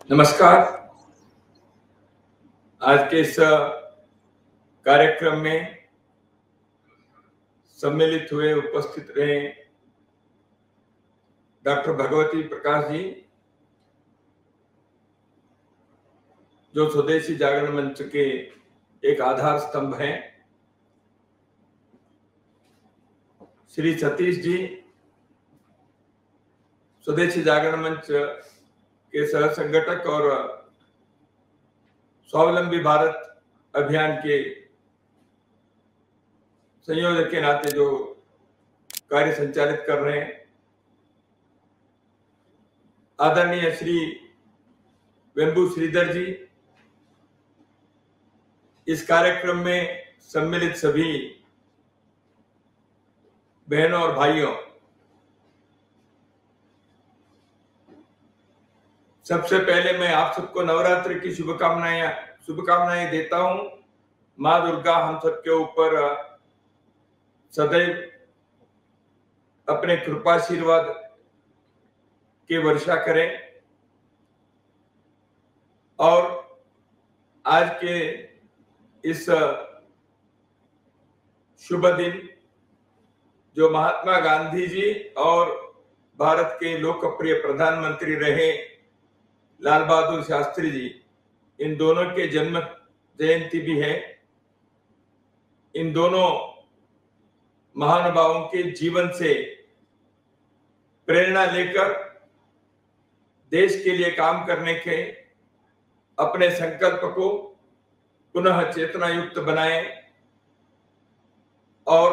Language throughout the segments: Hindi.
नमस्कार। आज के इस कार्यक्रम में सम्मिलित हुए उपस्थित रहे डॉक्टर भगवती प्रकाश जी, जो स्वदेशी जागरण मंच के एक आधार स्तंभ हैं, श्री सतीश जी, स्वदेशी जागरण मंच के सह संगठक और स्वावलंबी भारत अभियान के संयोजक के नाते जो कार्य संचालित कर रहे हैं, आदरणीय श्री वेंबू श्रीधर जी, इस कार्यक्रम में सम्मिलित सभी बहनों और भाइयों, सबसे पहले मैं आप सबको नवरात्रि की शुभकामनाएं देता हूं। माँ दुर्गा हम सबके ऊपर सदैव अपने कृपाशीर्वाद की वर्षा करें और आज के इस शुभ दिन जो महात्मा गांधी जी और भारत के लोकप्रिय प्रधानमंत्री रहे लाल बहादुर शास्त्री जी, इन दोनों के जन्म जयंती भी है। इन दोनों महानुभावों के जीवन से प्रेरणा लेकर देश के लिए काम करने के अपने संकल्प को पुनः चेतना युक्त बनाएं और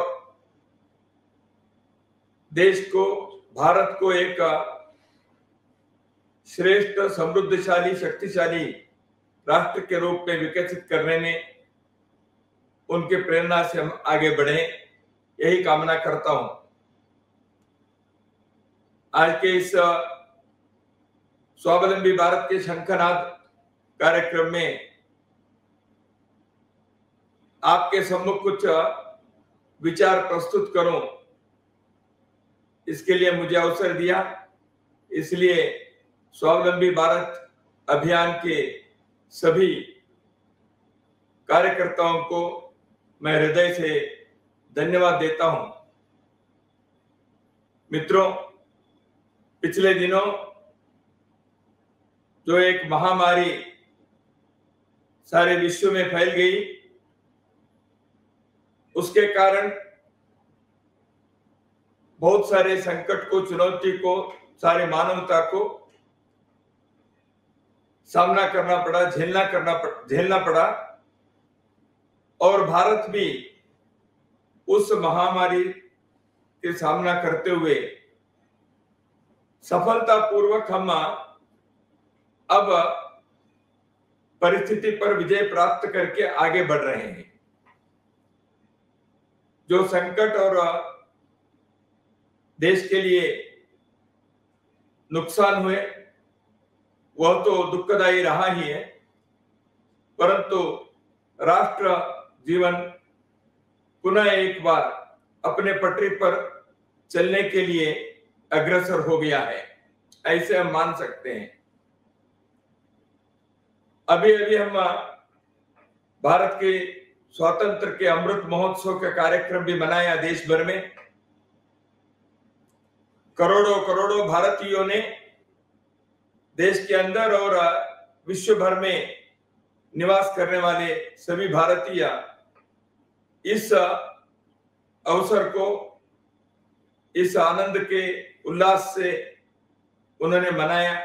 देश को, भारत को एक श्रेष्ठ, समृद्धशाली, शक्तिशाली राष्ट्र के रूप में विकसित करने में उनके प्रेरणा से हम आगे बढ़े, यही कामना करता हूं। आज के इस स्वावलंबी भारत के शंखनाद कार्यक्रम में आपके सम्मुख कुछ विचार प्रस्तुत करूं, इसके लिए मुझे अवसर दिया, इसलिए स्वावलंबी भारत अभियान के सभी कार्यकर्ताओं को मैं हृदय से धन्यवाद देता हूं। मित्रों, पिछले दिनों जो एक महामारी सारे विश्व में फैल गई, उसके कारण बहुत सारे संकट को, चुनौती को, सारी मानवता को सामना करना पड़ा, झेलना पड़ा और भारत भी उस महामारी के सामना करते हुए सफलतापूर्वक हम अब परिस्थिति पर विजय प्राप्त करके आगे बढ़ रहे हैं। जो संकट और देश के लिए नुकसान हुए वह तो दुखदायी रहा ही है, परंतु राष्ट्र जीवन पुनः एक बार अपने पटरी पर चलने के लिए अग्रसर हो गया है, ऐसे हम मान सकते हैं। अभी अभी हम भारत के स्वातंत्र के अमृत महोत्सव का कार्यक्रम भी मनाया देश भर में। करोड़ों करोड़ों भारतीयों ने देश के अंदर और विश्व भर में निवास करने वाले सभी भारतीय इस अवसर को, इस आनंद के उल्लास से उन्होंने मनाया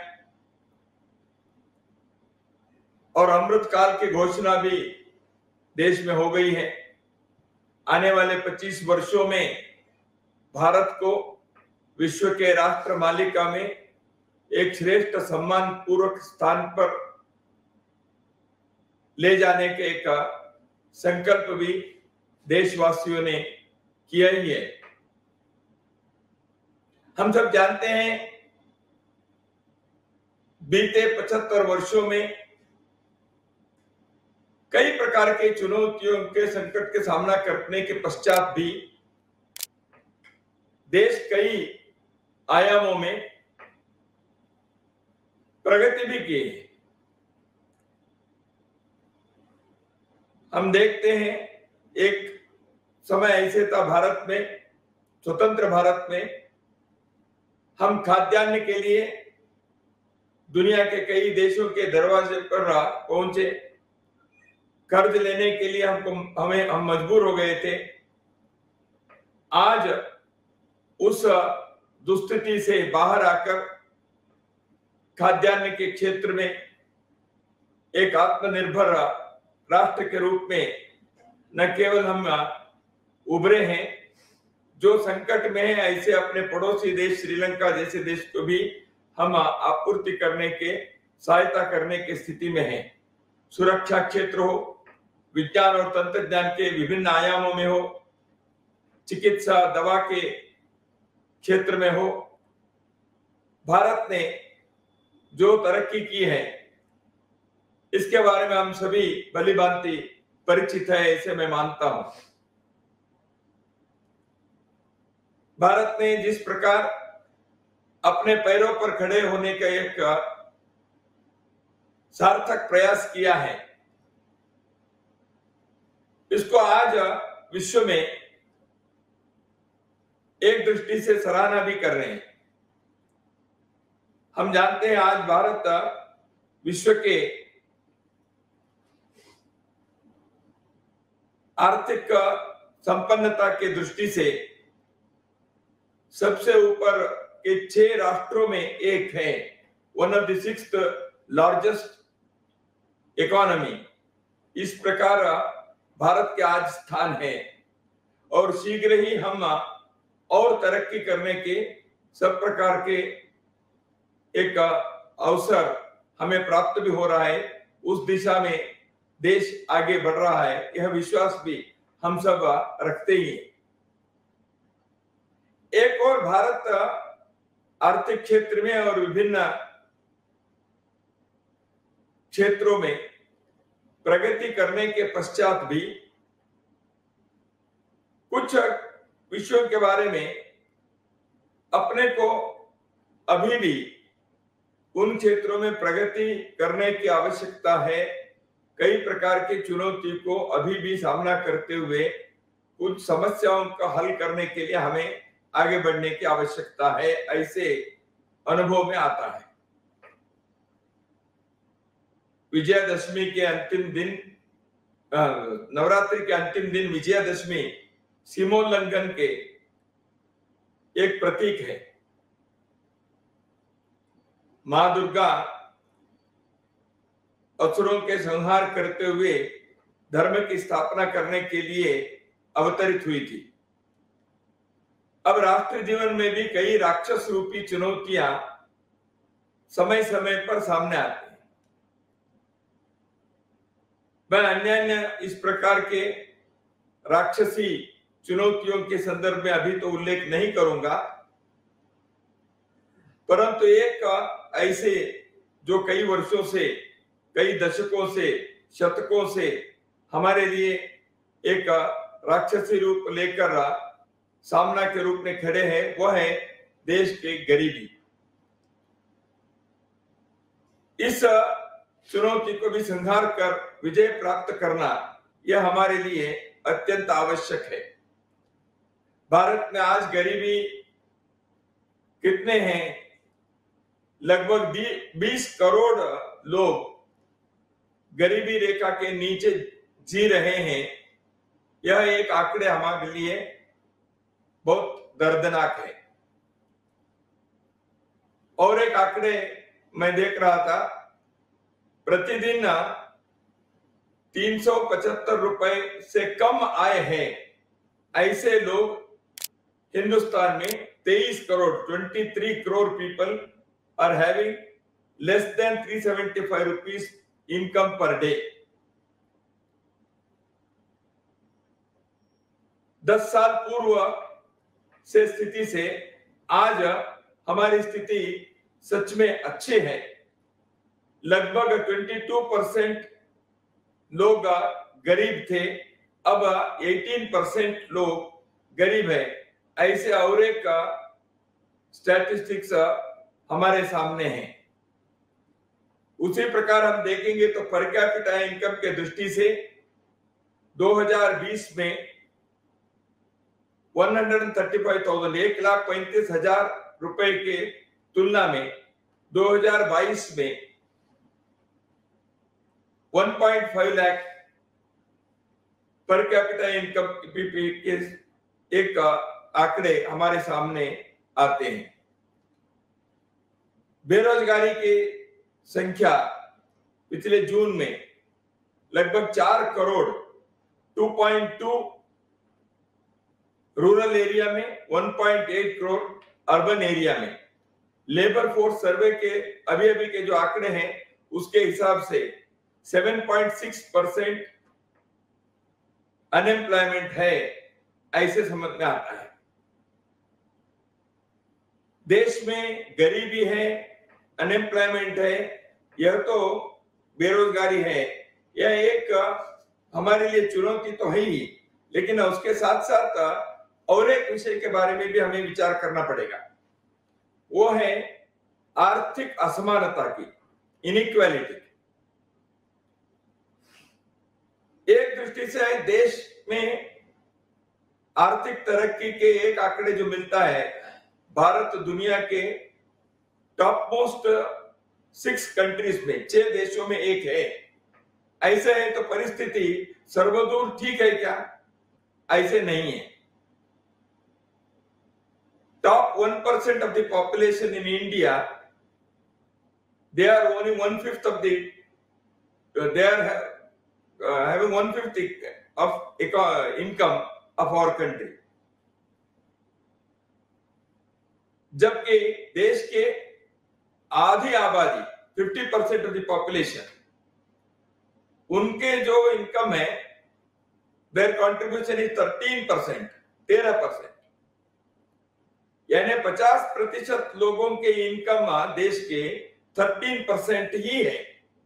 और अमृत काल की घोषणा भी देश में हो गई है। आने वाले 25 वर्षों में भारत को विश्व के राष्ट्र मालिका में एक श्रेष्ठ, सम्मान पूर्वक स्थान पर ले जाने के एक संकल्प भी देशवासियों ने किया ही है। हम सब जानते हैं, बीते 75 वर्षों में कई प्रकार के चुनौतियों के, संकट के सामना करने के पश्चात भी देश कई आयामों में प्रगति भी की है। हम देखते हैं एक समय ऐसे था भारत में, स्वतंत्र भारत में, हम खाद्यान्न के लिए दुनिया के कई देशों के दरवाजे पर पहुंचे। कर्ज लेने के लिए हम मजबूर हो गए थे। आज उस दुस्थिति से बाहर आकर खाद्यान्न के क्षेत्र में एक आत्मनिर्भर राष्ट्र के रूप में न केवल हम उभरे हैं, जो संकट में है ऐसे अपने पड़ोसी देश श्रीलंका जैसे देश को भी हम आपूर्ति करने के, सहायता करने की स्थिति में हैं। सुरक्षा क्षेत्र हो, विज्ञान और तंत्रज्ञान के विभिन्न आयामों में हो, चिकित्सा दवा के क्षेत्र में हो, भारत ने जो तरक्की की है इसके बारे में हम सभी भली भांति परिचित है, ऐसे मैं मानता हूं। भारत ने जिस प्रकार अपने पैरों पर खड़े होने का एक सार्थक प्रयास किया है, इसको आज विश्व में एक दृष्टि से सराहना भी कर रहे हैं। हम जानते हैं आज भारत विश्व के आर्थिक संपन्नता के दृष्टि से सबसे ऊपर के 6 राष्ट्रों में एक है, one of the 6th largest economy. इस प्रकार भारत के आज स्थान है और शीघ्र ही हम और तरक्की करने के सब प्रकार के एक अवसर हमें प्राप्त भी हो रहा है। उस दिशा में देश आगे बढ़ रहा है, यह विश्वास भी हम सब रखते ही हैं। एक और भारत आर्थिक क्षेत्र में और विभिन्न क्षेत्रों में प्रगति करने के पश्चात भी कुछ विषयों के बारे में अपने को अभी भी उन क्षेत्रों में प्रगति करने की आवश्यकता है। कई प्रकार की चुनौती को अभी भी सामना करते हुए कुछ समस्याओं का हल करने के लिए हमें आगे बढ़ने की आवश्यकता है, ऐसे अनुभव में आता है। विजयादशमी के अंतिम दिन, नवरात्रि के अंतिम दिन विजयादशमी सीमोल्लंघन के एक प्रतीक है। मां दुर्गा असुरों के संहार करते हुए धर्म की स्थापना करने के लिए अवतरित हुई थी। अब राष्ट्र जीवन में भी कई राक्षस रूपी चुनौतियां समय समय पर सामने आती हैं। मैं अन्य इस प्रकार के राक्षसी चुनौतियों के संदर्भ में अभी तो उल्लेख नहीं करूंगा, परंतु एक ऐसे जो कई वर्षों से, कई दशकों से, शतकों से हमारे लिए एक राक्षसी रूप लेकर सामना के रूप में खड़े हैं, वह है देश की गरीबी। इस चुनौती को भी संहार कर विजय प्राप्त करना यह हमारे लिए अत्यंत आवश्यक है। भारत में आज गरीबी कितने हैं? लगभग 20 करोड़ लोग गरीबी रेखा के नीचे जी रहे हैं। यह एक आंकड़े हमारे लिए बहुत दर्दनाक है। और एक आंकड़े मैं देख रहा था, प्रतिदिन 375 रुपए से कम आय है ऐसे लोग हिंदुस्तान में 23 crore 23 crore people are having less than 375 rupees income per day. 10 साल पूर्व से स्थिति से आज हमारी स्थिति सच में अच्छी है। लगभग 22% लोग गरीब थे, अब 18% लोग गरीब है। ऐसे और एक स्टैटिस्टिक्स हमारे सामने हैं। उसी प्रकार हम देखेंगे तो पर कैपिटा इनकम के दृष्टि से 2020 में 135,000 1,35,000 रुपए के तुलना में 2022 में 1.5 lakh per capita income PPP के एक आंकड़े हमारे सामने आते हैं। बेरोजगारी की संख्या पिछले जून में लगभग 4 करोड़ 2.2 रूरल एरिया में, 1.8 करोड़ अर्बन एरिया में। लेबर फोर्स सर्वे के अभी के जो आंकड़े हैं उसके हिसाब से 7.6% अनएम्प्लॉयमेंट है, ऐसे समझ में आता है। देश में गरीबी है, अनएम्प्लॉयमेंट है, यह तो बेरोजगारी है, यह एक हमारे लिए चुनौती तो है ही, लेकिन उसके साथ साथ और एक विषय के बारे में भी हमें विचार करना पड़ेगा। वो है आर्थिक असमानता की, इनइक्वालिटी। एक दृष्टि से देश में आर्थिक तरक्की के एक आंकड़े जो मिलता है, भारत दुनिया के टॉप मोस्ट 6 कंट्रीज में, 6 देशों में एक है। ऐसे है तो परिस्थिति सर्वदूर ठीक है क्या? ऐसे नहीं है। Top 1% of the population in India, they are only 1/5 of the, they are having 1/5 of income of our country. जबकि देश के आधी आबादी 50% of the population, उनके जो इनकम है, their contribution is 13%, 13%। यानी 50% लोगों के इनकम देश के 13% ही है,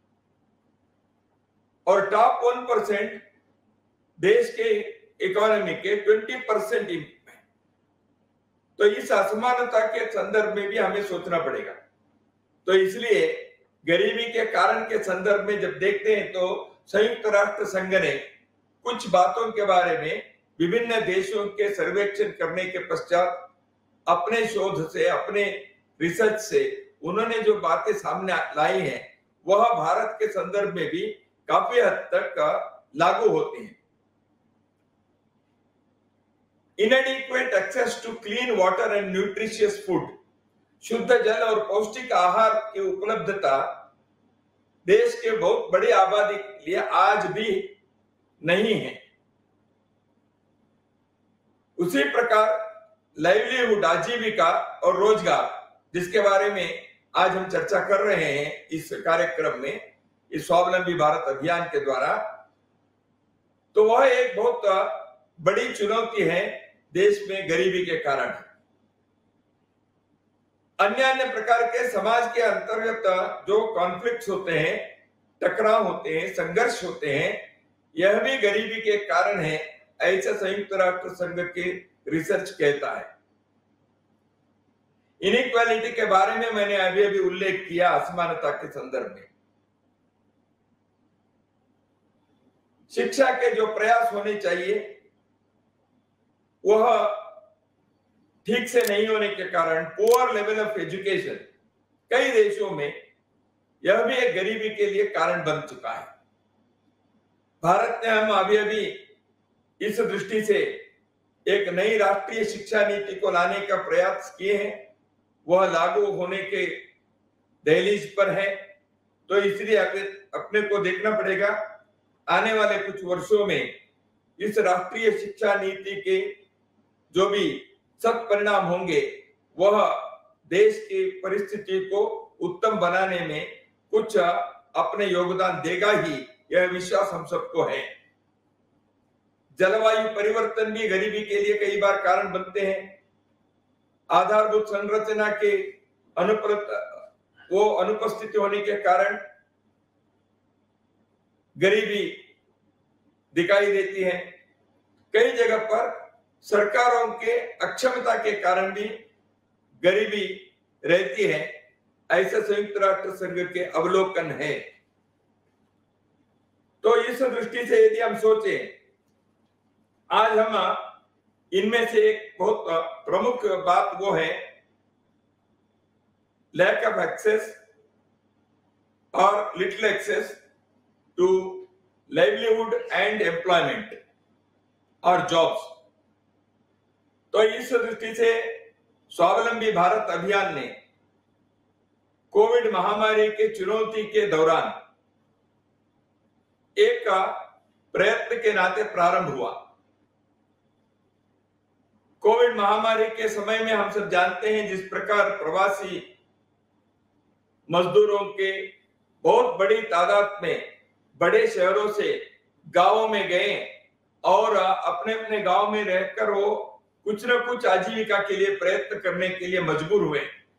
और टॉप 1% देश के इकोनॉमी के 20% इनकम है। तो इस असमानता के संदर्भ में भी हमें सोचना पड़ेगा। तो इसलिए गरीबी के कारण के संदर्भ में जब देखते हैं तो संयुक्त राष्ट्र संघ ने कुछ बातों के बारे में विभिन्न देशों के सर्वेक्षण करने के पश्चात अपने शोध से, अपने रिसर्च से उन्होंने जो बातें सामने लाई हैं वह भारत के संदर्भ में भी काफी हद तक लागू होती हैं। Inadequate access to clean water and nutritious food, शुद्ध जल और पौष्टिक आहार की उपलब्धता देश के बहुत बड़ी आबादी के लिए आज भी नहीं है। उसी प्रकार लाइवलीहुड, आजीविका और रोजगार, जिसके बारे में आज हम चर्चा कर रहे हैं इस कार्यक्रम में, इस स्वावलंबी भारत अभियान के द्वारा, तो वह एक बहुत बड़ी चुनौती है देश में गरीबी के कारण। अन्य प्रकार के समाज के अंतर्गत जो कॉन्फ्लिक्ट्स होते हैं, टकराव होते हैं, संघर्ष होते हैं, यह भी गरीबी के कारण है, ऐसा संयुक्त राष्ट्र संघ के रिसर्च कहता है। इनइक्वालिटी के बारे में मैंने अभी उल्लेख किया असमानता के संदर्भ में। शिक्षा के जो प्रयास होने चाहिए वह ठीक से नहीं होने के कारण, पुअर लेवल ऑफ एजुकेशन कई देशों में, यह भी एक गरीबी के लिए कारण बन चुका है। भारत ने हम अभी इस दृष्टि से एक नई राष्ट्रीय शिक्षा नीति को लाने का प्रयास किए हैं, वह लागू होने के दहलीज पर है। तो इसलिए अपने को देखना पड़ेगा आने वाले कुछ वर्षों में इस राष्ट्रीय शिक्षा नीति के जो भी सत्परिणाम होंगे वह देश की परिस्थिति को उत्तम बनाने में कुछ अपने योगदान देगा ही, यह विश्वास हम सबको है। जलवायु परिवर्तन भी गरीबी के लिए कई बार कारण बनते हैं। आधारभूत संरचना के अनुपस्थिति होने के कारण गरीबी दिखाई देती है। कई जगह पर सरकारों के अक्षमता के कारण भी गरीबी रहती है, ऐसे संयुक्त राष्ट्र संघ के अवलोकन है। तो इस दृष्टि से यदि हम सोचें आज हम इनमें से एक बहुत प्रमुख बात वो है लैक ऑफ एक्सेस और little access to livelihood and employment और जॉब्स। तो इस दृष्टि से स्वावलंबी भारत अभियान ने कोविड महामारी के चुनौती के दौरान एक प्रयत्न के नाते प्रारंभ हुआ। कोविड महामारी के समय में हम सब जानते हैं जिस प्रकार प्रवासी मजदूरों के बहुत बड़ी तादाद में बड़े शहरों से गांवों में गए और अपने अपने गांव में रहकर वो कुछ न कुछ आजीविका के लिए प्रयत्न करने के लिए मजबूर हुए।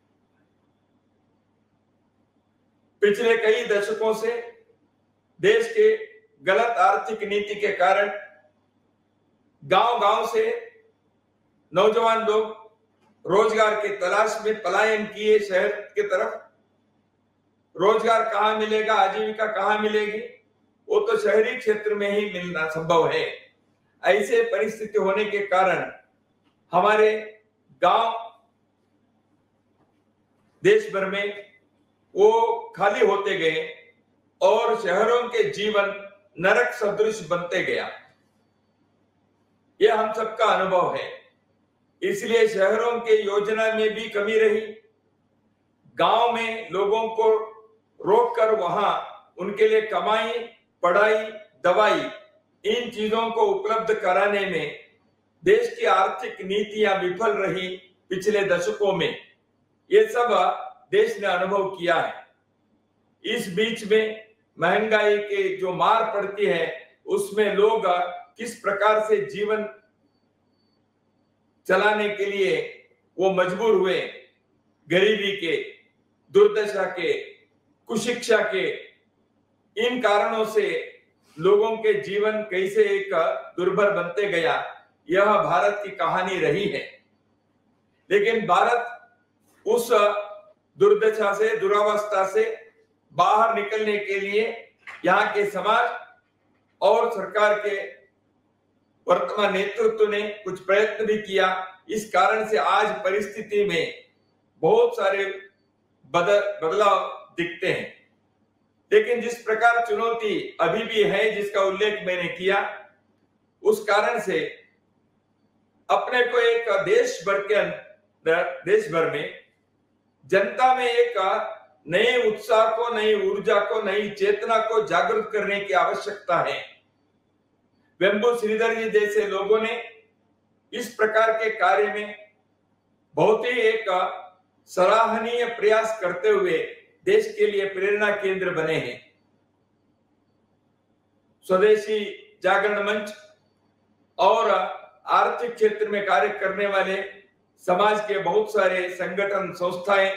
पिछले कई दशकों से देश के गलत आर्थिक नीति के कारण गांव-गांव से नौजवान लोग रोजगार की तलाश में पलायन किए शहर की तरफ। रोजगार कहां मिलेगा, आजीविका कहां मिलेगी, वो तो शहरी क्षेत्र में ही मिलना संभव है। ऐसे परिस्थिति होने के कारण हमारे गांव देश भर में वो खाली होते गए और शहरों के जीवन नरक सदृश बनते गया। यह हम सबका अनुभव है। इसलिए शहरों के योजना में भी कमी रही। गांव में लोगों को रोककर वहां उनके लिए कमाई, पढ़ाई, दवाई इन चीजों को उपलब्ध कराने में देश की आर्थिक नीतियां विफल रही पिछले दशकों में। ये सब देश ने अनुभव किया है। इस बीच में महंगाई के जो मार पड़ती है उसमें लोग किस प्रकार से जीवन चलाने के लिए वो मजबूर हुए। गरीबी के, दुर्दशा के, कुशिक्षा के इन कारणों से लोगों के जीवन कैसे एक दुर्भर बनते गया, यह भारत की कहानी रही है। लेकिन भारत उस दुर्दशा से, दुरावस्था से बाहर निकलने के लिए यहाँ के समाज और सरकार के वर्तमान नेतृत्व ने कुछ प्रयत्न भी किया। इस कारण से आज परिस्थिति में बहुत सारे बदलाव दिखते हैं। लेकिन जिस प्रकार चुनौती अभी भी है जिसका उल्लेख मैंने किया, उस कारण से अपने को एक देश भर में जनता में एक नए उत्साह को, नई ऊर्जा को, नई चेतना को जागृत करने की आवश्यकता है। वेंबू श्रीधर जी जैसे लोगों ने इस प्रकार के कार्य में बहुत ही एक सराहनीय प्रयास करते हुए देश के लिए प्रेरणा केंद्र बने हैं। स्वदेशी जागरण मंच और आर्थिक क्षेत्र में कार्य करने वाले समाज के बहुत सारे संगठन, संस्थाएं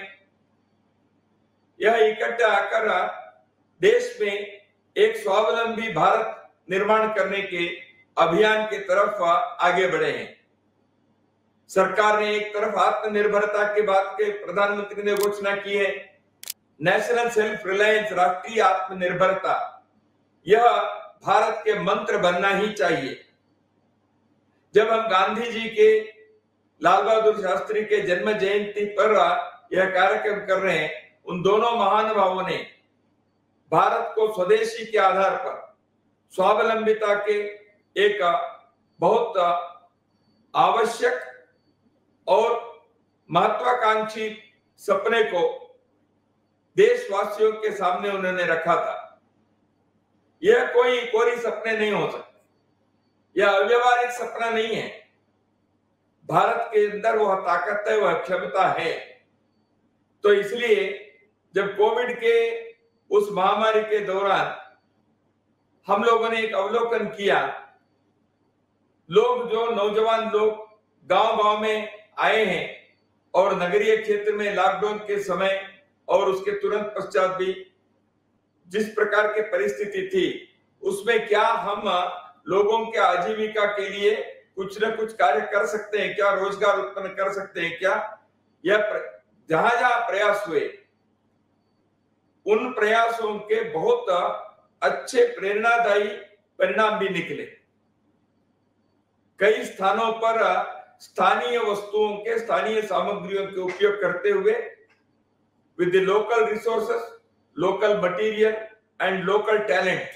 यह इकट्ठे आकर देश में एक स्वावलंबी भारत निर्माण करने के अभियान की तरफ आगे बढ़े हैं। सरकार ने एक तरफ आत्मनिर्भरता के बात के प्रधानमंत्री ने घोषणा की है, नेशनल सेल्फ रिलायंस, राष्ट्रीय आत्मनिर्भरता, यह भारत के मंत्र बनना ही चाहिए। जब हम गांधी जी के, लाल बहादुर शास्त्री के जन्म जयंती पर यह कार्यक्रम कर रहे हैं, उन दोनों महानुभावों ने भारत को स्वदेशी के आधार पर स्वावलंबिता के एक बहुत आवश्यक और महत्वाकांक्षी सपने को देशवासियों के सामने उन्होंने रखा था। यह कोई कोरी सपने नहीं हो सकते, यह अव्यवहारिक सपना नहीं है। भारत के अंदर वह ताकत है, वह क्षमता है। तो इसलिए जब कोविड के उस महामारी के दौरान हम लोगों ने एक अवलोकन किया, लोग, जो नौजवान लोग गांव-गांव में आए हैं और नगरीय क्षेत्र में लॉकडाउन के समय और उसके तुरंत पश्चात भी जिस प्रकार की परिस्थिति थी, उसमें क्या हम लोगों के आजीविका के लिए कुछ न कुछ कार्य कर सकते हैं क्या, रोजगार उत्पन्न कर सकते हैं क्या, यह जहां जहां प्रयास हुए उन प्रयासों के बहुत अच्छे प्रेरणादायी परिणाम भी निकले। कई स्थानों पर स्थानीय वस्तुओं के, स्थानीय सामग्रियों के उपयोग करते हुए with the local resources, local material and local talent,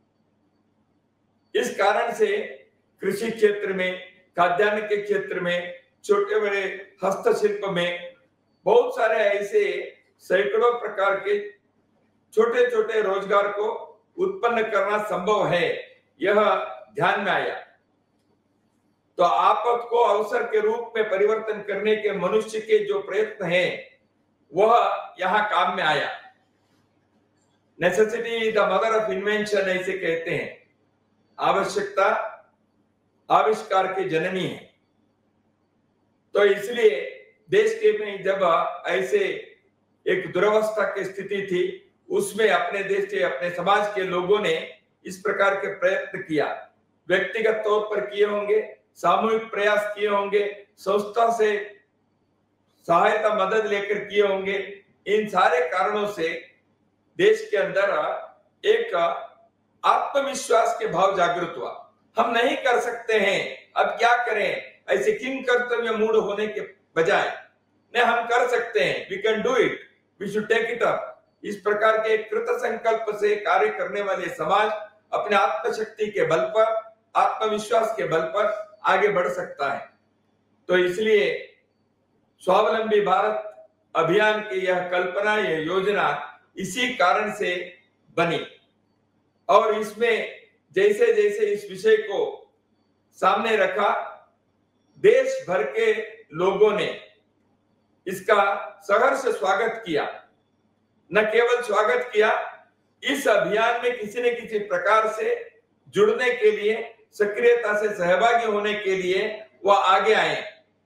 इस कारण से कृषि क्षेत्र में, खाद्यान्न के क्षेत्र में, छोटे बड़े हस्तशिल्प में बहुत सारे ऐसे सैकड़ों प्रकार के छोटे छोटे रोजगार को उत्पन्न करना संभव है, यह ध्यान में आया। तो आपद को अवसर के रूप में परिवर्तन करने के मनुष्य के जो प्रयत्न हैं, वह यहां काम में आया। Necessity the mother of invention ऐसे कहते हैं, आवश्यकता आविष्कार की जननी है। तो इसलिए देश के में जब ऐसे एक दुर्वस्था की स्थिति थी, उसमें अपने देश के, अपने समाज के लोगों ने इस प्रकार के प्रयत्न किया, व्यक्तिगत तौर पर किए होंगे, सामूहिक प्रयास किए होंगे, संस्था से सहायता मदद लेकर किए होंगे। इन सारे कारणों से देश के अंदर एक आत्मविश्वास के भाव जागृत हुआ। हम नहीं कर सकते हैं, अब क्या करें, ऐसे किन कर्तव्य मूड होने के बजाय नहीं, हम कर सकते हैं, we can do it, we should take it up. इस प्रकार के कृत संकल्प से कार्य करने वाले समाज अपने आत्मशक्ति के बल पर, आत्मविश्वास के बल पर आगे बढ़ सकता है। तो इसलिए स्वावलंबी भारत अभियान की यह कल्पना, यह योजना इसी कारण से बनी। और इसमें जैसे जैसे इस विषय को सामने रखा, देश भर के लोगों ने इसका सहर्ष स्वागत किया। न केवल स्वागत किया, इस अभियान में किसी न किसी प्रकार से जुड़ने के लिए, सक्रियता से सहभागी होने के लिए वह आगे आए।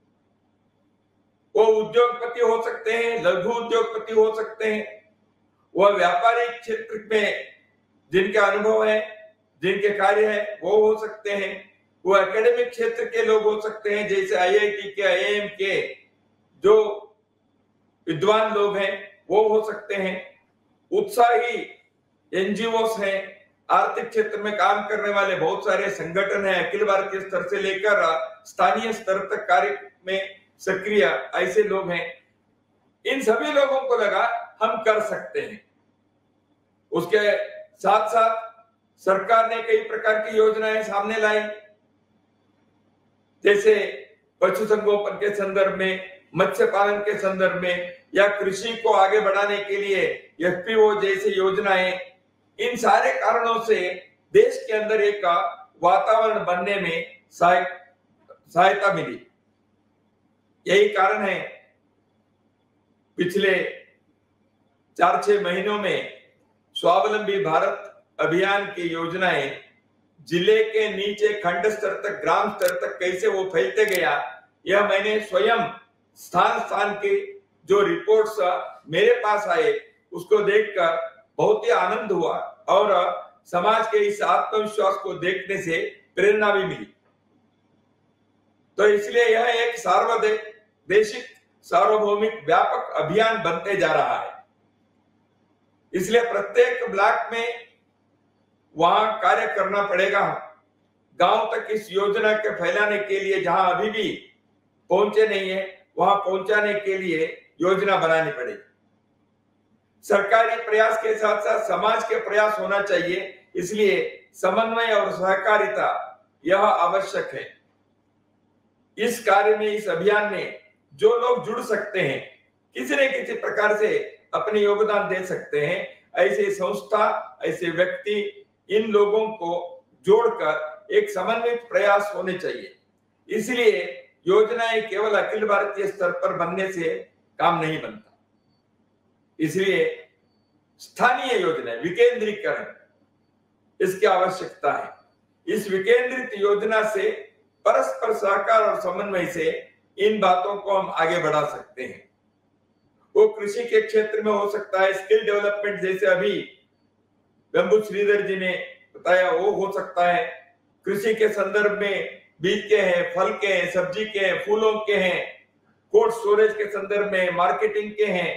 वो उद्योगपति हो सकते हैं, लघु उद्योगपति हो सकते हैं, वह व्यापारिक क्षेत्र में जिनके अनुभव है, जिनके कार्य है, वो हो सकते हैं, वो एकेडमिक क्षेत्र के लोग हो सकते हैं, जैसे आईआईटी के, आईआईएम के जो विद्वान लोग हैं वो हो सकते हैं, उत्साही एनजीओस हैं, आर्थिक क्षेत्र में काम करने वाले बहुत सारे संगठन हैं, अखिल भारतीय स्तर से लेकर स्थानीय स्तर तक कार्य में सक्रिय ऐसे लोग हैं। इन सभी लोगों को लगा हम कर सकते हैं। उसके साथ साथ सरकार ने कई प्रकार की योजनाएं सामने लाई, जैसे पशुसंगोपन के संदर्भ में, मत्स्य पालन के संदर्भ में, या कृषि को आगे बढ़ाने के लिए एफपीओ जैसी योजनाएं। इन सारे कारणों से देश के अंदर एक वातावरण बनने में सहायता मिली। यही कारण है पिछले 4-6 महीनों में स्वावलंबी भारत अभियान की योजनाएं जिले के नीचे खंड स्तर तक, ग्राम स्तर तक कैसे वो फैलते गया, यह मैंने स्वयं स्थान स्थान के जो रिपोर्ट्स मेरे पास आए उसको देखकर बहुत ही आनंद हुआ और समाज के इस आत्मविश्वास को देखने से प्रेरणा भी मिली। तो इसलिए यह एक सार्वदेशिक, सार्वभौमिक, व्यापक अभियान बनते जा रहा है। इसलिए प्रत्येक ब्लॉक में वहां कार्य करना पड़ेगा। गांव तक इस योजना के फैलाने के लिए जहां अभी भी पहुंचे नहीं है, वहां पहुंचाने के लिए योजना बनानी पड़ेगी। सरकारी प्रयास के साथ साथ समाज के प्रयास होना चाहिए, इसलिए समन्वय और सहकारिता यह आवश्यक है। इस कार्य में, इस अभियान में जो लोग जुड़ सकते हैं, किसी न किसी प्रकार से अपने योगदान दे सकते हैं, ऐसे संस्था, ऐसे व्यक्ति, इन लोगों को जोड़कर एक समन्वित प्रयास होने चाहिए। इसलिए योजनाएं केवल अखिल भारतीय स्तर पर बनने से काम नहीं बनता। इसलिए स्थानीय योजना, विकेंद्रीकरण, इसकी आवश्यकता है। इस विकेंद्रित योजना से, परस्पर सहकार और समन्वय से इन बातों को हम आगे बढ़ा सकते हैं। वो कृषि के क्षेत्र में हो सकता है, स्किल डेवलपमेंट जैसे अभी बंबू श्रीधर जी ने बताया, वो हो सकता है। कृषि के संदर्भ में बीज के हैं, फल के हैं, सब्जी के हैं, फूलों के हैं, कोल्ड स्टोरेज के संदर्भ में, मार्केटिंग के हैं।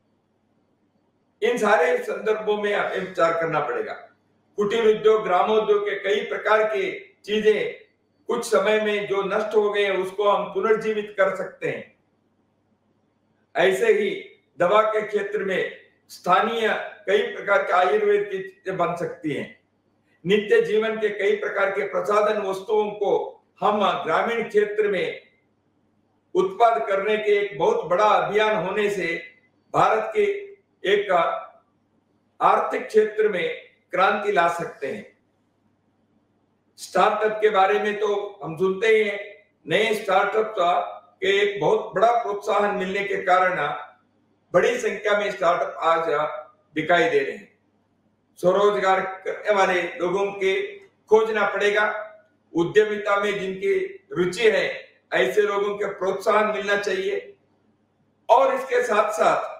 इन सारे संदर्भों में विचार करना पड़ेगा। कुटीर उद्योग, ग्रामोद्योग के कई प्रकार की चीजें कुछ समय में जो नष्ट हो गए उसको हम पुनर्जीवित कर सकते हैं। ऐसे ही दवा के क्षेत्र में स्थानीय कई प्रकार के आयुर्वेद की चीजें बन सकती हैं। नित्य जीवन के कई प्रकार के प्रसाधन वस्तुओं को हम ग्रामीण क्षेत्र में उत्पाद करने के एक बहुत बड़ा अभियान होने से भारत के एक आर्थिक क्षेत्र में क्रांति ला सकते हैं। स्टार्टअप के बारे में तो हम सुनते ही हैं, नए स्टार्टअप के एक बहुत बड़ा प्रोत्साहन मिलने के कारण बड़ी संख्या में स्टार्टअप आज दिखाई दे रहे हैं। स्वरोजगार करने वाले लोगों के खोजना पड़ेगा। उद्यमिता में जिनकी रुचि है ऐसे लोगों के प्रोत्साहन मिलना चाहिए। और इसके साथ साथ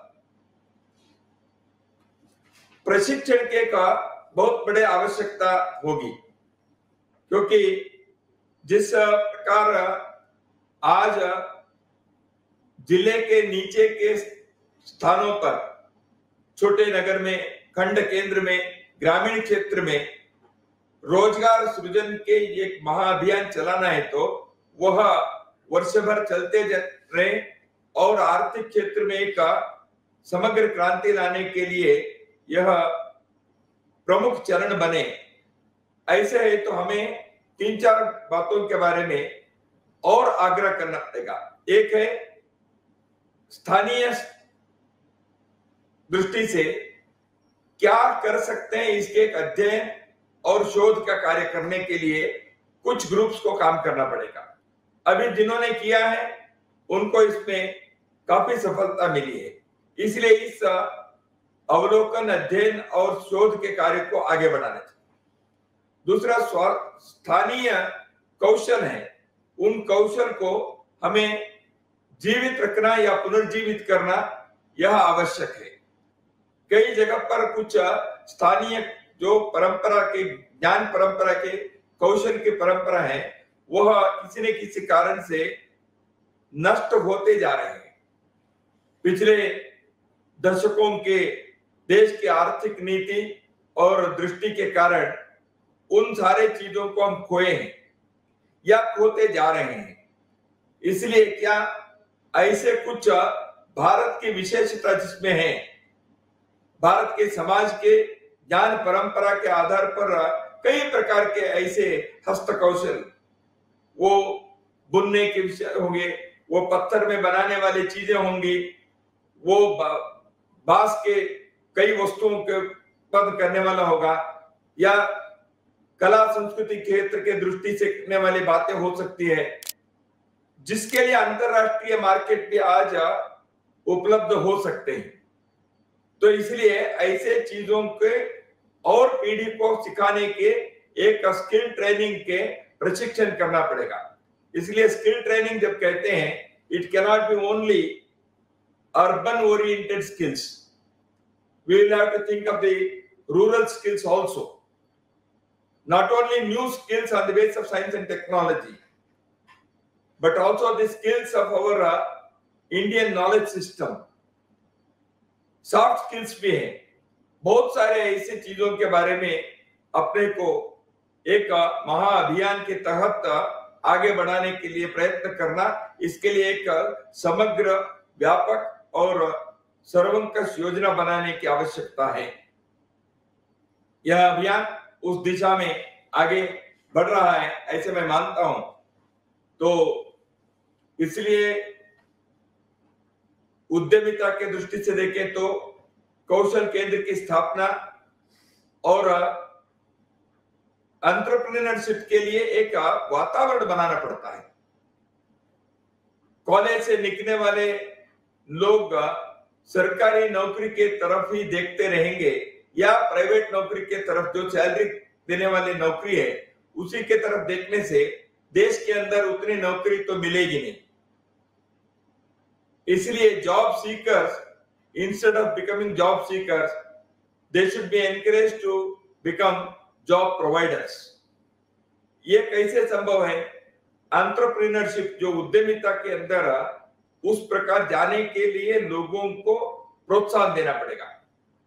प्रशिक्षण के का बहुत बड़े आवश्यकता होगी, क्योंकि जिस प्रकार आज जिले के नीचे के स्थानों पर, छोटे नगर में, खंड केंद्र में, ग्रामीण क्षेत्र में रोजगार सृजन के एक महाअभियान चलाना है तो वह वर्ष भर चलते रहे और आर्थिक क्षेत्र में एक समग्र क्रांति लाने के लिए यह प्रमुख चरण बने। ऐसे है तो हमें 3-4 बातों के बारे में और आग्रह करना पड़ेगा। एक है स्थानीय दृष्टि से क्या कर सकते हैं, इसके एक अध्ययन और शोध का कार्य करने के लिए कुछ ग्रुप्स को काम करना पड़ेगा। अभी जिन्होंने किया है उनको इसमें काफी सफलता मिली है, इसलिए इस अवलोकन, अध्ययन और शोध के कार्य को आगे बढ़ाना चाहिए। दूसरा स्थानीय कौशल है, उन कौशल को हमें जीवित रखना या पुनर्जीवित करना यह आवश्यक है। कई जगह पर कुछ स्थानीय जो परंपरा के ज्ञान परंपरा के कौशल की परंपरा है वह किसी न किसी कारण से नष्ट होते जा रहे हैं। पिछले दशकों के देश की आर्थिक नीति और दृष्टि के कारण उन सारे चीजों को हम खोए हैं या खोते जा रहे हैं। इसलिए क्या ऐसे कुछ भारत की विशेषता जिसमें है, भारत के समाज के ज्ञान परंपरा के आधार पर कई प्रकार के ऐसे हस्तकौशल, वो बुनने के विषय होंगे, वो पत्थर में बनाने वाली चीजें होंगी, वो बांस के कई वस्तुओं के उत्पन्न करने वाला होगा, या कला संस्कृति क्षेत्र के दृष्टि से करने वाली बातें हो सकती है, जिसके लिए अंतरराष्ट्रीय मार्केट भी आज उपलब्ध हो सकते हैं। तो इसलिए ऐसे चीजों के और पीढ़ी को सिखाने के एक स्किल ट्रेनिंग के प्रशिक्षण करना पड़ेगा। इसलिए स्किल ट्रेनिंग जब कहते हैं, it cannot be only urban oriented skills, we will have to think of the rural skills also, not only new skills on the basis of science and technology, but also the skills of our Indian knowledge system. Soft skills भी है। बहुत सारे ऐसे चीजों के बारे में अपने को एक महाअभियान के तहत आगे बढ़ाने के लिए प्रयत्न करना, इसके लिए एक समग्र, व्यापक और सर्वंकष योजना बनाने की आवश्यकता है। यह अभियान उस दिशा में आगे बढ़ रहा है ऐसे मैं मानता हूं। तो इसलिए उद्यमिता के दृष्टि से देखें तो कौशल केंद्र की स्थापना और एंटरप्रेन्योरशिप के लिए एक वातावरण बनाना पड़ता है। कॉलेज से निकलने वाले लोग सरकारी नौकरी के तरफ ही देखते रहेंगे या प्राइवेट नौकरी के तरफ, जो सैलरी देने वाली नौकरी है उसी के तरफ देखने से देश के अंदर उतनी नौकरी तो मिलेगी नहीं। इसलिए job seekers, instead of becoming job seekers, they should be encouraged to become job providers. ये कैसे संभव है? एंटरप्रेन्योरशिप, जो उद्यमिता के अंदर उस प्रकार जाने के लिए लोगों को प्रोत्साहन देना पड़ेगा।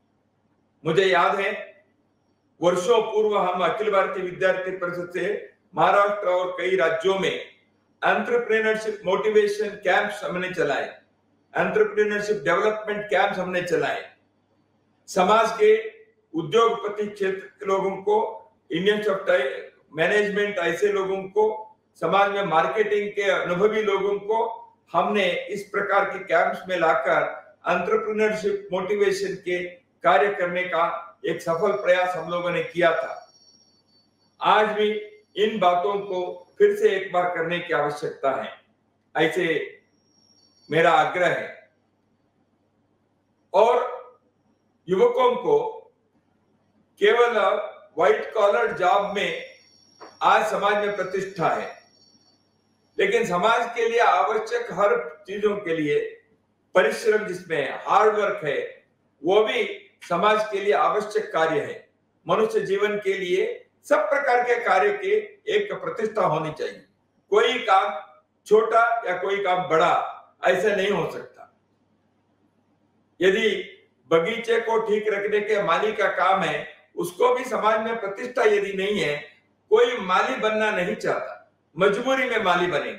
मुझे याद है वर्षों पूर्व हम अखिल भारतीय विद्यार्थी परिषद से महाराष्ट्र और कई राज्यों में एंटरप्रेन्योरशिप मोटिवेशन कैंप्स हमने चलाए, एंटरप्रेन्योरशिप डेवलपमेंट कैंप्स हमने चलाए। समाज के उद्योगपति क्षेत्र के लोगों को, इंडियन सॉफ्टवेयर मैनेजमेंट ऐसे लोगों को, समाज में मार्केटिंग के अनुभवी लोगों को हमने इस प्रकार के कैंप्स में लाकर एंटरप्रेन्योरशिप मोटिवेशन के कार्य करने का एक सफल प्रयास हम लोगों ने किया था। आज भी इन बातों को फिर से एक बार करने की आवश्यकता है, ऐसे मेरा आग्रह है। और युवकों को केवल व्हाइट कॉलर जॉब में आज समाज में प्रतिष्ठा है, लेकिन समाज के लिए आवश्यक हर चीजों के लिए परिश्रम, जिसमें हार्ड वर्क है, वो भी समाज के लिए आवश्यक कार्य है। मनुष्य जीवन के लिए सब प्रकार के कार्य के एक प्रतिष्ठा होनी चाहिए। कोई काम छोटा या कोई काम बड़ा ऐसा नहीं हो सकता। यदि बगीचे को ठीक रखने के माली का काम है, उसको भी समाज में प्रतिष्ठा यदि नहीं है, कोई माली बनना नहीं चाहता, मजबूरी में माली बनेंगे।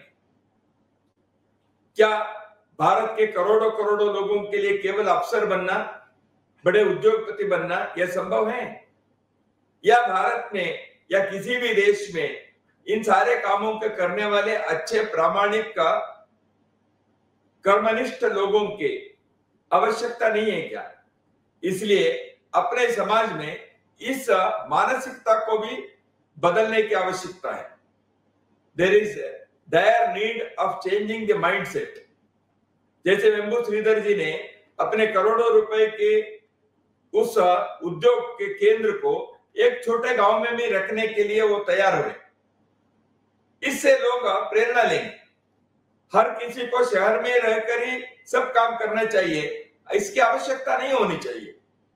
क्या भारत के करोड़ों करोड़ों लोगों के लिए केवल अफसर बनना, बड़े उद्योगपति बनना यह संभव है? या भारत में या किसी भी देश में इन सारे कामों के करने वाले अच्छे प्रामाणिक का कर्मनिष्ठ लोगों के आवश्यकता नहीं है क्या? इसलिए अपने समाज में इस मानसिकता को भी बदलने की आवश्यकता है। There is there need of changing the mindset. जैसे वेंबू श्रीधर जी ने अपने करोड़ों रुपए के उस उद्योग के केंद्र को एक छोटे गांव में भी रखने के लिए वो तैयार हुए। इससे लोग प्रेरणा लेंगे। हर किसी को शहर में रहकर ही सब काम करना चाहिए, इसकी आवश्यकता नहीं होनी चाहिए।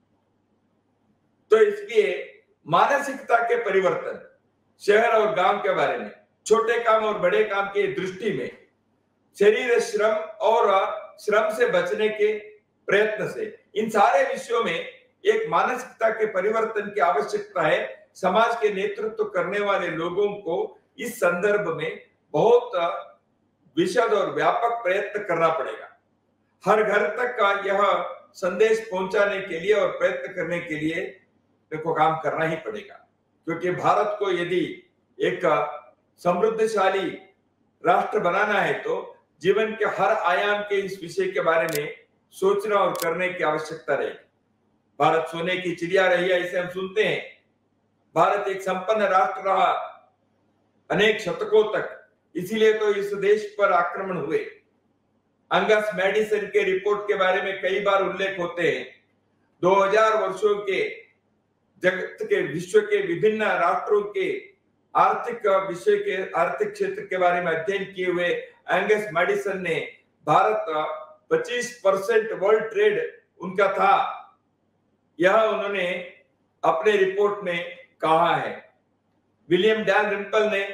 तो इसलिए मानसिकता के परिवर्तन, शहर और गांव के बारे में, छोटे काम और बड़े काम की दृष्टि में, शरीर श्रम और श्रम से बचने के प्रयत्न से, इन सारे विषयों में एक मानसिकता के परिवर्तन की आवश्यकता है। समाज के नेतृत्व करने वाले लोगों को इस संदर्भ में बहुत विशद और व्यापक प्रयत्न करना पड़ेगा। हर घर तक का यह संदेश पहुंचाने के लिए और प्रयत्न करने के लिए देखो काम करना ही पड़ेगा, क्योंकि भारत को यदि एक समृद्धशाली राष्ट्र बनाना है तो जीवन के हर आयाम के इस विषय के बारे में सोचना और करने की आवश्यकता रहेगी। भारत सोने की चिड़िया रही है, ऐसे हम सुनते हैं। भारत एक संपन्न राष्ट्र रहा अनेक शतकों तक, इसीलिए तो इस देश पर आक्रमण हुए। अंगस मैडिसन के रिपोर्ट के बारे में कई बार उल्लेख होते हैं। 2000 वर्षों के जगत के, विश्व के विभिन्न राष्ट्रों के आर्थिक विषय के, आर्थिक क्षेत्र के बारे में अध्ययन किए हुए एंगस मैडिसन ने भारत 25% वर्ल्ड ट्रेड उनका था, यह उन्होंने अपने रिपोर्ट में कहा है। विलियम डैन रिम्पल ने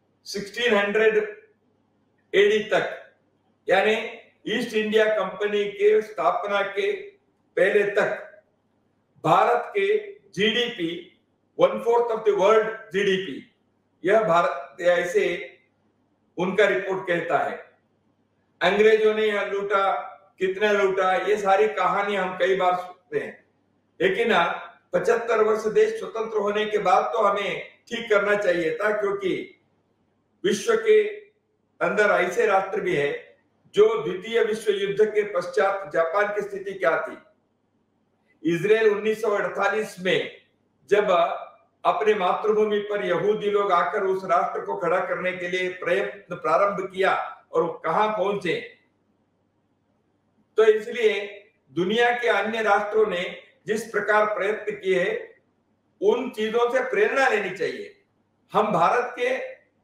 1600 एडी तक, यानी ईस्ट इंडिया कंपनी के स्थापना के पहले तक, भारत के GDP 1/4 of the world GDP, यह भारत ऐसे उनका रिपोर्ट कहता है। अंग्रेजों ने यह लूटा, कितना लूटा, ये सारी कहानी हम कई बार सुनते हैं। लेकिन 75 वर्ष देश स्वतंत्र होने के बाद तो हमें ठीक करना चाहिए था, क्योंकि विश्व के अंदर ऐसे राष्ट्र भी है जो द्वितीय विश्व युद्ध के पश्चात, जापान की स्थिति क्या थी? इजराइल 1948 में जब अपने मातृभूमि पर यहूदी लोग आकर उस राष्ट्र को खड़ा करने के लिए प्रयत्न प्रारंभ किया और कहां पहुंचे। तो इसलिए दुनिया के अन्य राष्ट्रों ने जिस प्रकार प्रयत्न किए, उन चीजों से प्रेरणा लेनी चाहिए। हम भारत के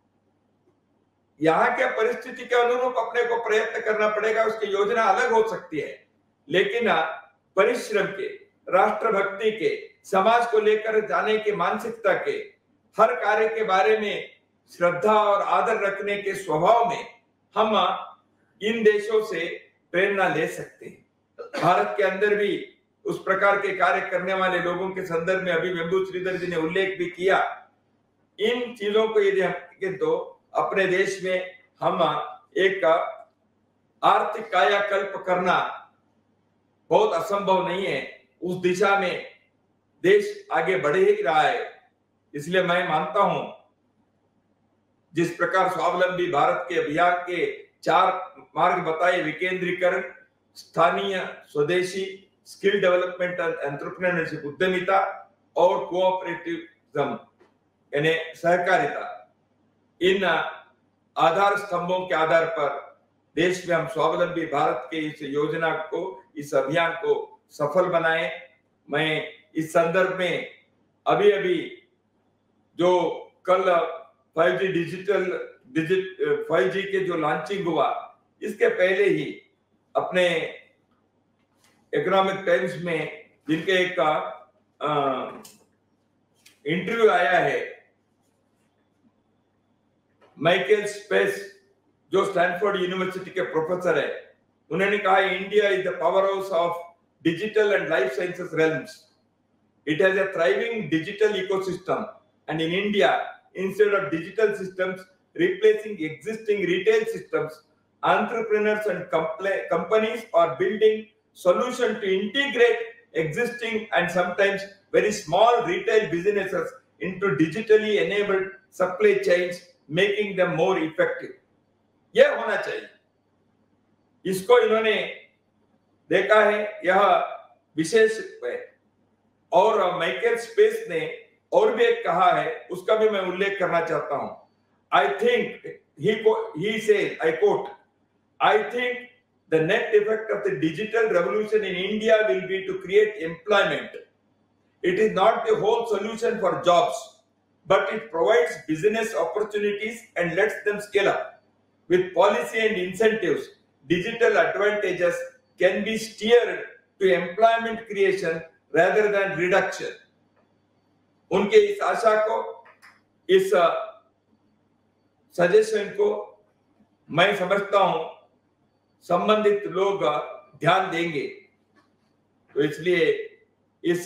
यहाँ के परिस्थिति के अनुरूप अपने को प्रयत्न करना पड़ेगा, उसकी योजना अलग हो सकती है, लेकिन परिश्रम के, राष्ट्रभक्ति के, समाज को लेकर जाने की मानसिकता के, हर कार्य के बारे में श्रद्धा और आदर रखने के स्वभाव में हम इन देशों से प्रेरणा ले सकते हैं। भारत के अंदर भी उस प्रकार के कार्य करने वाले लोगों के संदर्भ में अभी वेंबू श्रीधर जी ने उल्लेख भी किया। इन चीजों को यदि हम देखें तो अपने देश में हम एक आर्थिक कायाकल्प करना बहुत असंभव नहीं है। उस दिशा में देश आगे बढ़ ही रहा है। इसलिए मैं मानता हूं जिस प्रकार स्वावलंबी भारत के अभियान के 4 मार्ग बताए, विकेंद्रीकरण, स्थानीय, स्वदेशी, स्किल डेवलपमेंट एंड एंटरप्रेन्योरशिप, उद्यमिता और कोऑपरेटिविज्म यानी सहकारिता, इन आधार स्तंभों के आधार पर देश में हम स्वावलंबी भारत के इस योजना को, इस अभियान को सफल बनाए। मैं इस संदर्भ में अभी जो कल 5G के जो लॉन्चिंग हुआ, इसके पहले ही अपने इकोनॉमिक टाइम्स में जिनके एक इंटरव्यू आया है, माइकल स्पेस जो स्टैनफोर्ड यूनिवर्सिटी के प्रोफेसर है, उन्होंने कहा India is the powerhouse of digital and life sciences realms. It has a thriving digital ecosystem, and in India, instead of digital systems replacing existing retail systems, entrepreneurs and companies are building solutions to integrate existing and sometimes very small retail businesses into digitally enabled supply chains, making them more effective. यह होना चाहिए। इसको इन्होंने देखा है, यह विशेष है। और माइकल स्पेस ने और भी एक कहा है, उसका भी मैं उल्लेख करना चाहता हूं। I think he said, I quote, I think the net effect of the digital revolution in India will be to create employment. It is not the whole solution for jobs, but it provides business opportunities and lets them scale up. With policy and incentives, digital advantages can be steered to employment creation rather than reduction. उनके इस आशा को, इस सजेशन को मैं समझता हूं संबंधित लोग ध्यान देंगे। तो इसलिए इस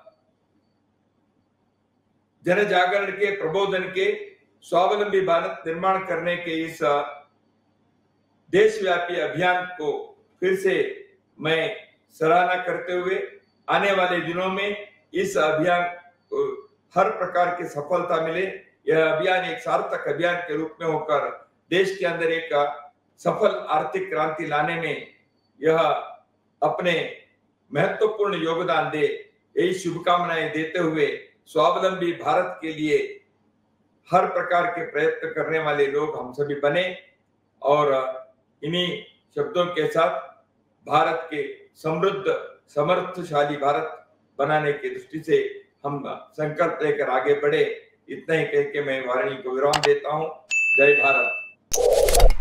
जन जागरण के, प्रबोधन के, स्वावलंबी भारत निर्माण करने के इस देशव्यापी अभियान को फिर से मैं सराहना करते हुए आने वाले दिनों में इस अभियान को हर प्रकार की सफलता मिले, यह अभियान एक सार्थक अभियान के रूप में होकर देश के अंदर एक सफल आर्थिक क्रांति लाने में यह अपने महत्वपूर्ण योगदान दे, यही शुभकामनाएं देते हुए स्वावलंबी भारत के लिए हर प्रकार के प्रयत्न करने वाले लोग हम सभी बने। और इन्हीं शब्दों के साथ भारत के समृद्ध समर्थशाली भारत बनाने की दृष्टि से हम संकल्प लेकर आगे बढ़े। इतना ही कह के मैं वाणी को विराम देता हूं। जय भारत।